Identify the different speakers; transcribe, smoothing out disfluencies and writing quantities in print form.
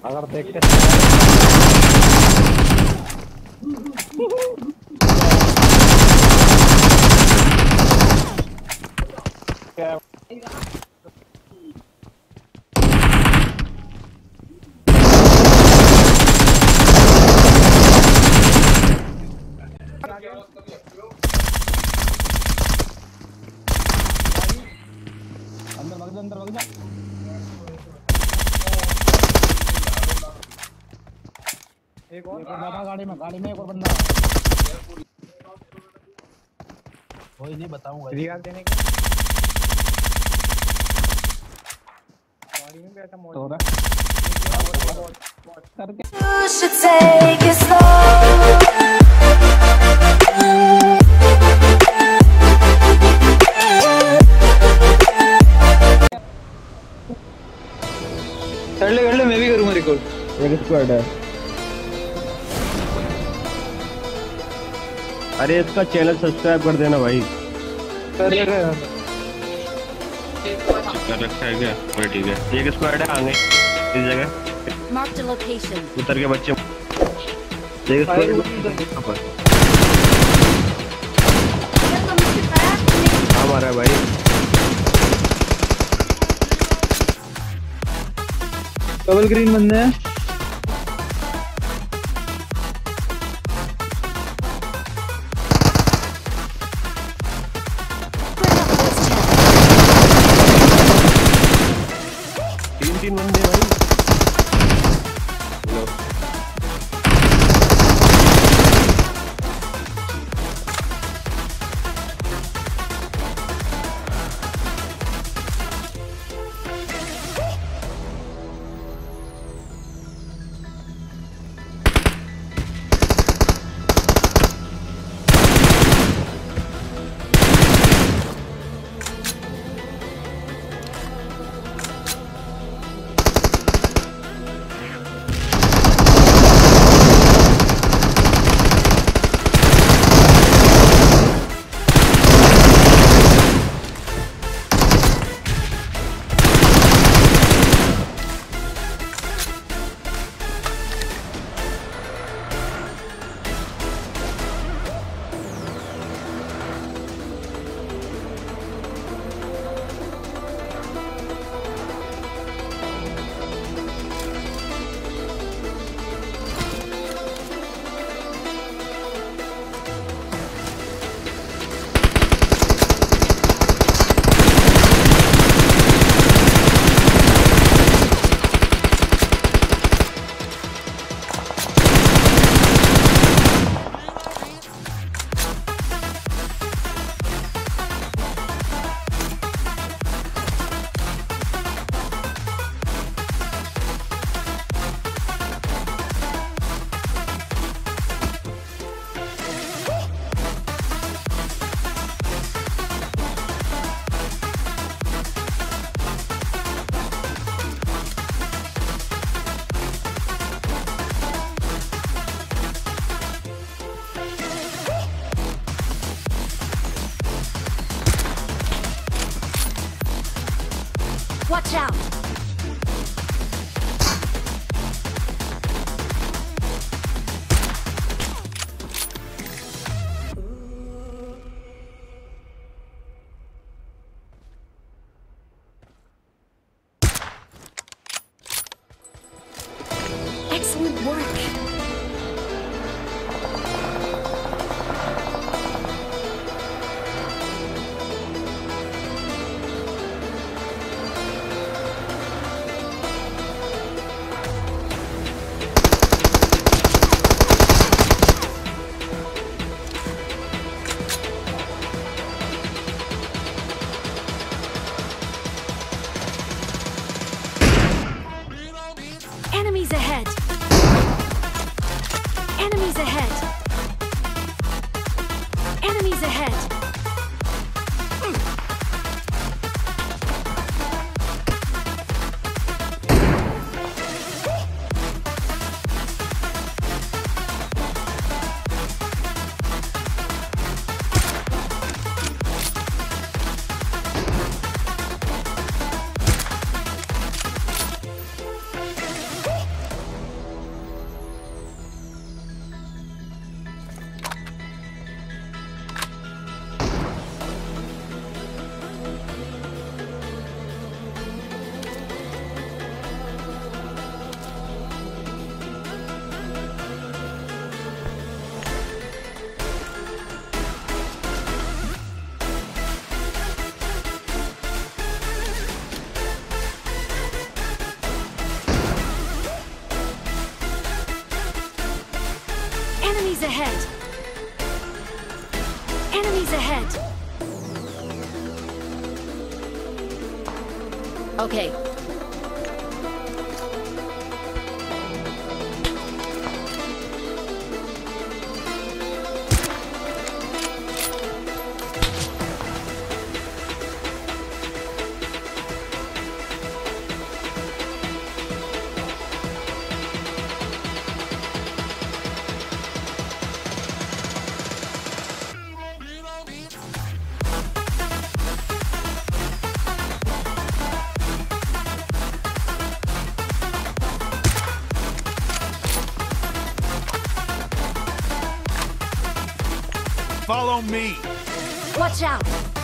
Speaker 1: अगर देखते क्या अंदर भाग जा एक और बंदा गाड़ी में एक और बंदा कोई नहीं बताऊंगा रियाज देने के गाड़ी में बैठा मौज हो रहा करके you should take it slow कर ले मैं भी करूंगा रिकॉर्ड एक स्क्वाड है
Speaker 2: अरे इसका चैनल सब्सक्राइब कर देना भाई
Speaker 1: कर लेगा
Speaker 2: कर रखा है क्या कोई ठीक है एक स्क्वाड है आगे इस जगह
Speaker 3: मार्क द लोकेशन
Speaker 2: उतर के बच्चे एक स्क्वाड हमारा भाई
Speaker 1: डबल ग्रीन बंदे हैं
Speaker 2: तीन बंदे भाई
Speaker 3: Watch out! Excellent work! Enemies ahead! Enemies ahead! Enemies ahead! Enemies ahead! Enemies ahead! Okay.
Speaker 4: Follow me.
Speaker 3: Watch out!